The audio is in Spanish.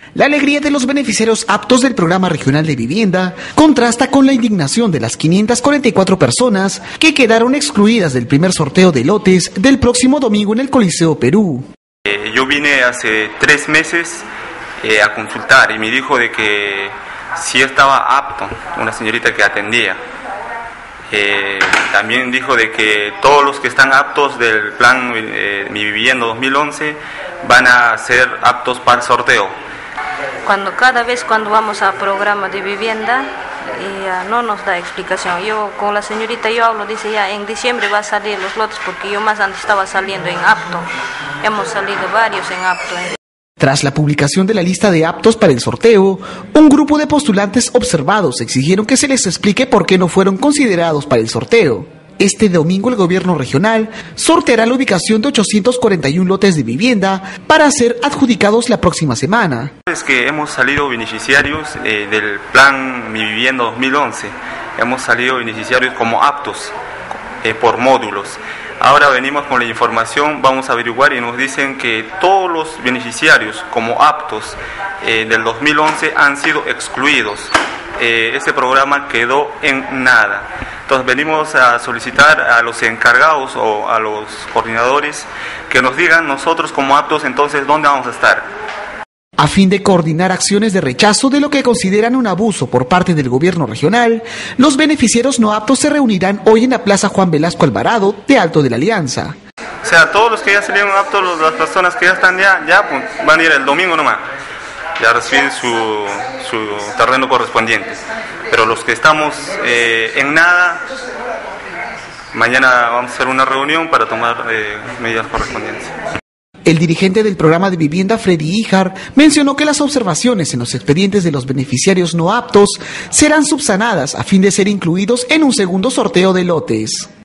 La alegría de los beneficiarios aptos del Programa Regional de Vivienda contrasta con la indignación de las 544 personas que quedaron excluidas del primer sorteo de lotes del próximo domingo en el Coliseo Perú. Yo vine hace 3 meses a consultar y me dijo de que si estaba apto, una señorita que atendía. También dijo de que todos los que están aptos del plan Mi Vivienda 2011 van a ser aptos para el sorteo. Cada vez cuando vamos a programa de vivienda no nos da explicación. Yo con la señorita yo hablo, dice ya en diciembre va a salir los lotes porque yo más antes estaba saliendo en apto. Hemos salido varios en apto. Tras la publicación de la lista de aptos para el sorteo, un grupo de postulantes observados exigieron que se les explique por qué no fueron considerados para el sorteo. Este domingo el gobierno regional sorteará la ubicación de 841 lotes de vivienda para ser adjudicados la próxima semana. Es que hemos salido beneficiarios del plan Mi Vivienda 2011, hemos salido beneficiarios como aptos por módulos. Ahora venimos con la información, vamos a averiguar y nos dicen que todos los beneficiarios como aptos del 2011 han sido excluidos. Ese programa quedó en nada. Entonces venimos a solicitar a los encargados o a los coordinadores que nos digan nosotros como aptos entonces dónde vamos a estar. A fin de coordinar acciones de rechazo de lo que consideran un abuso por parte del gobierno regional, los beneficiarios no aptos se reunirán hoy en la Plaza Juan Velasco Alvarado de Alto de la Alianza. O sea, todos los que ya salieron aptos, las personas que ya están ya pues, van a ir el domingo nomás, ya reciben su terreno correspondiente. Pero los que estamos en nada, mañana vamos a hacer una reunión para tomar medidas correspondientes. El dirigente del programa de vivienda, Freddy Ijar, mencionó que las observaciones en los expedientes de los beneficiarios no aptos serán subsanadas a fin de ser incluidos en un segundo sorteo de lotes.